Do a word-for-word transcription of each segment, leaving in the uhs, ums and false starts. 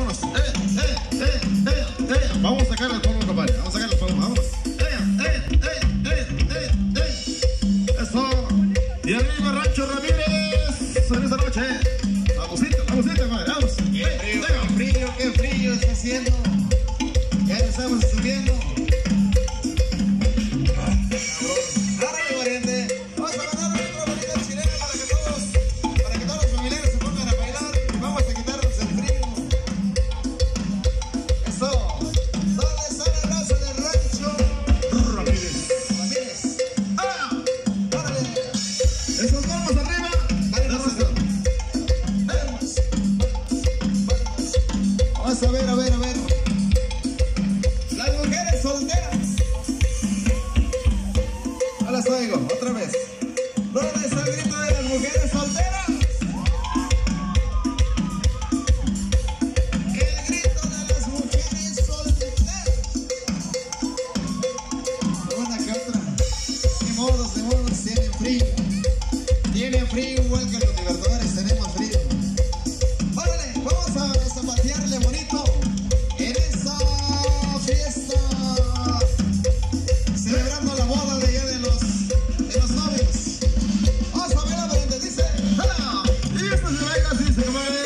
vámonos. Eh, eh, eh, eh, eh. Vamos a sacar el polvo, compadre. Vamos a sacar el polvo, vámonos. Eh, eh, eh, eh, eh, eh. Eso. Y arriba Rancho Ramírez. En esta noche. Vamosita, vamosita, compadre. Vamos. Qué frío, qué frío, qué frío está haciendo. Ya lo estamos subiendo. A ver, a ver, a ver. Las mujeres solteras. No las oigo, otra vez. ¿Dónde está el grito de las mujeres solteras? El grito de las mujeres solteras. Una que otra. De modos, de modos, tienen frío. Tienen frío igual que los Libertadores tenemos frío. Órale, vamos a zapatearle bonito en esa fiesta, celebrando la boda de allá de los, de los novios. Vamos a ver a ver, dice. ¡Hala! Y esto se baila así, se mueve.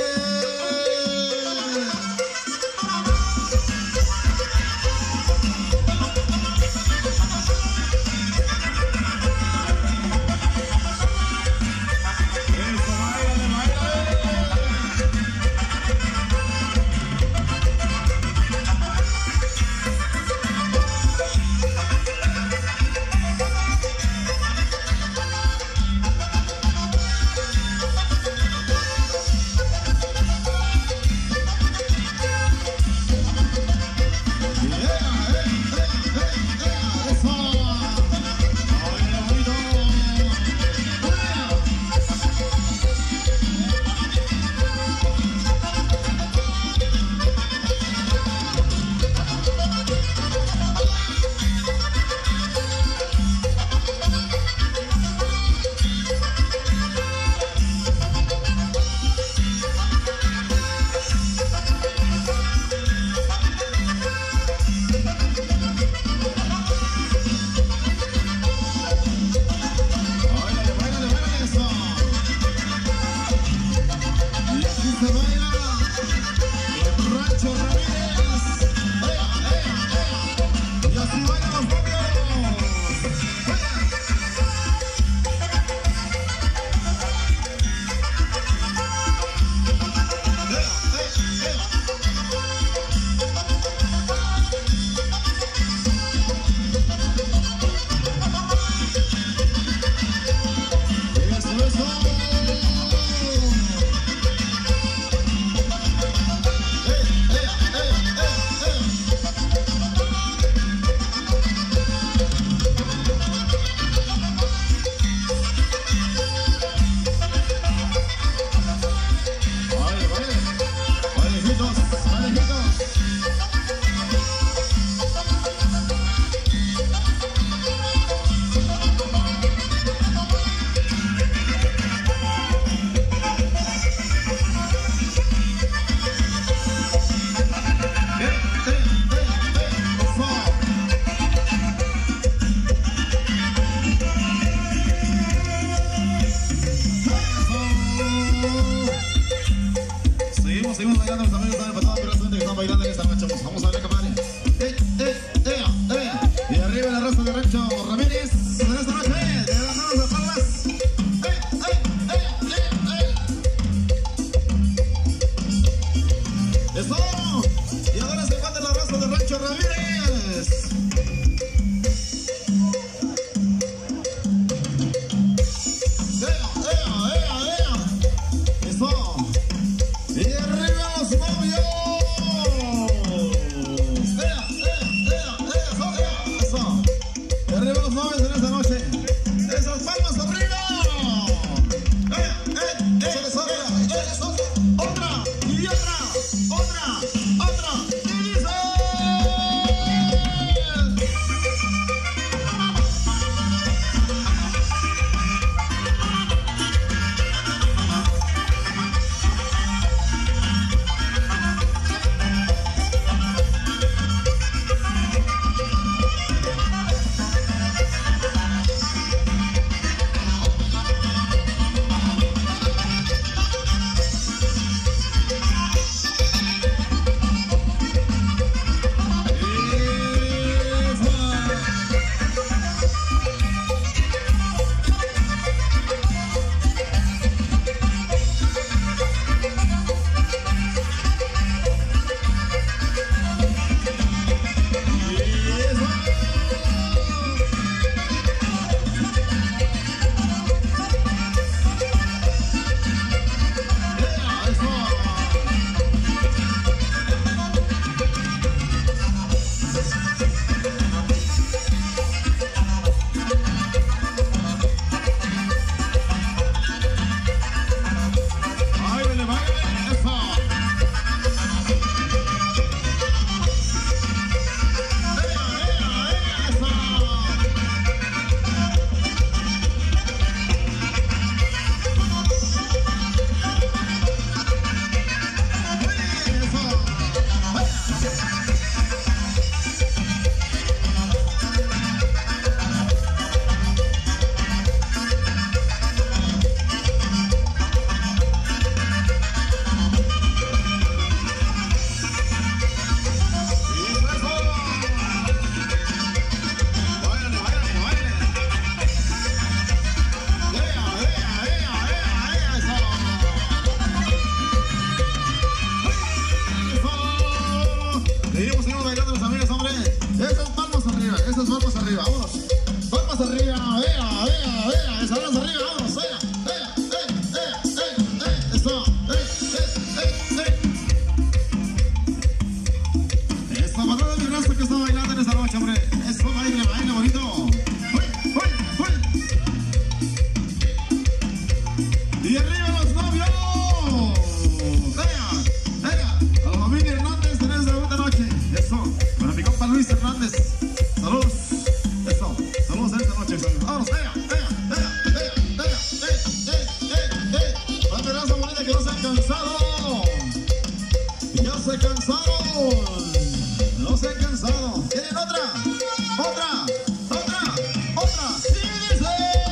Seguimos bailando, los amigos están pasando, pero la gente que están bailando en esta noche. Vamos a ver, compadre. Eh, eh, eh, eh. Y arriba la raza de Rancho Ramírez en esta noche. De las manos de palmas. Eh, eh, eh, eh, eh. Eso. Y ahora se encuentra la raza de Rancho Ramírez. ¡Ea, ea, ea, ea! ¡Eso! ¡Y arriba los novios! ¡Ea, ea, ea, ea! ¡Eso, ea! ¡Eso! ¡Y arriba los novios en esta noche! ¡Esas palmas arriba! ¡Eh, eh, eh! ¡Échales otra! ¡Échales otra! ¡Otra! ¡Y otra! ¡Otra! ¡Otra! ¡Y dice! arriba, vámonos. Palmas arriba, vea, vea, vea. Esas palmas arriba, vámonos, vea, vea, vea, vea, vea, vea. Eso, eh, eh, eh, eh. Esta patada de raza que está bailando en esta noche, hombre. Eso, baile, baile bonito. Uy, uy, uy. Y arriba los novios. Vea, vea. A la familia Hernández en esta bonita noche. Eso, para mi compa Luis Hernández. Saludos. Eso, saludos en esta noche. Vamos, vea, vea, vea, vea, vea, eh, eh, eh, eh. Banda raza bonita que no se han cansado. Ya se cansaron. No se han cansado. ¿Tienen otra? Otra, otra, otra. ¡Sí, dice!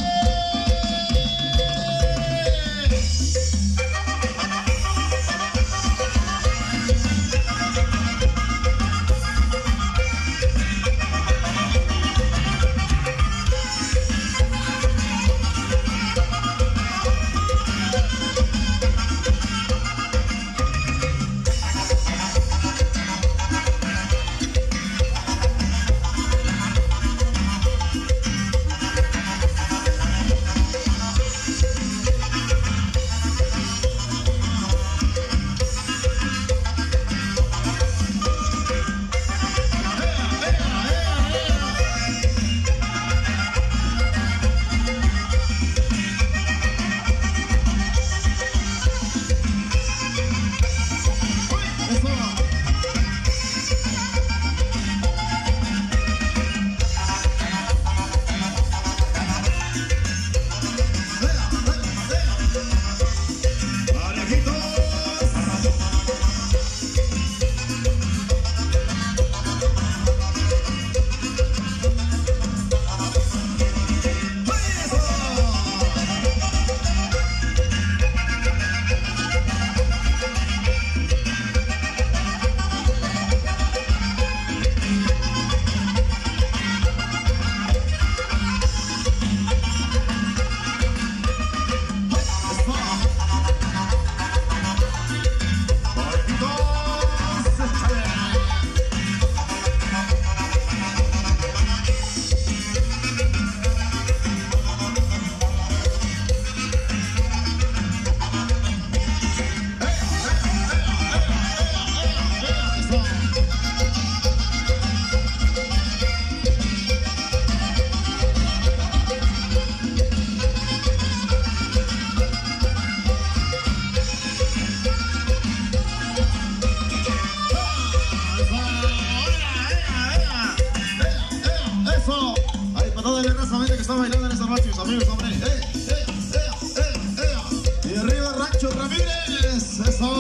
Está bailando en esta noche, mis amigos, hombre. ¡Eh, eh, eh, eh, eh! Y arriba Rancho Ramírez. ¡Eso!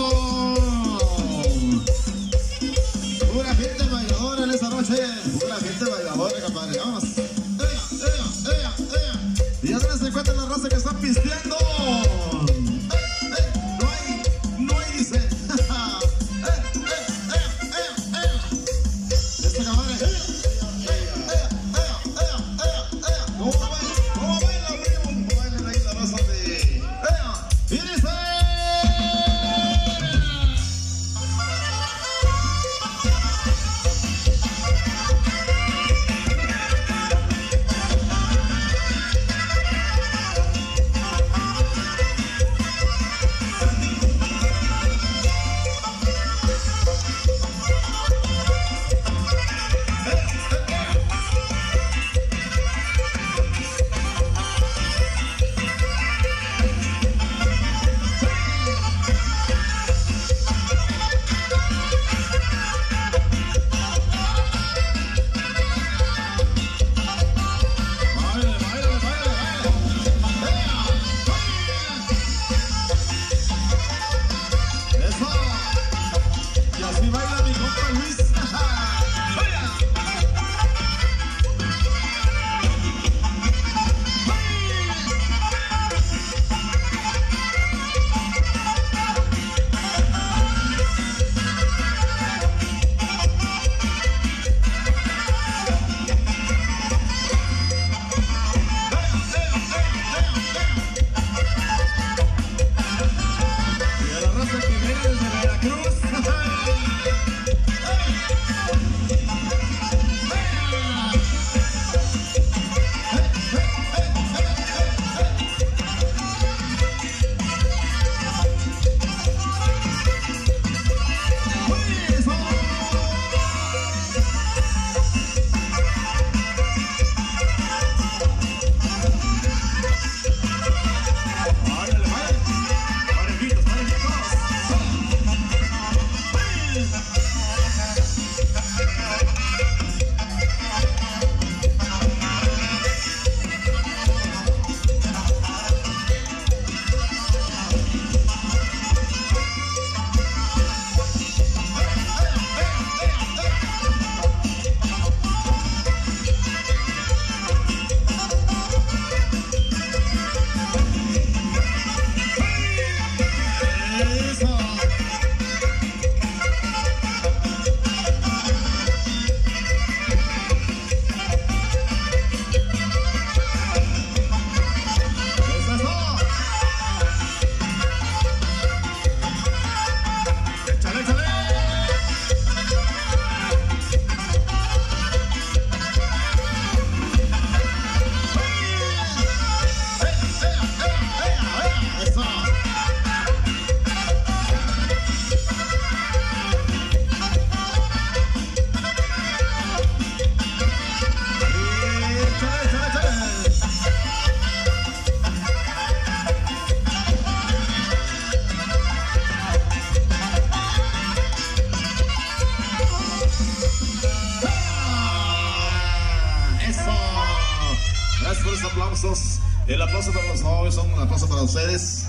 Pura gente bailadora en esta noche. Pura gente bailadora, compadre. Vamos. ¡Eh, eh, eh, eh! Y atrás se encuentra la raza que están pisteando. ¡Eh, eh! No hay, no hay, dice. ¡Eh, eh, eh, eh, eh! Esta camarada. ¡Eh, eh, eh, eh, eh, eh! ¿Cómo baila? ¿Cómo baila, primo? ¿Cómo baila ahí la raza de...? ¡Eh! Y dice... Aplausos. El aplauso para los novios, son un aplauso para ustedes.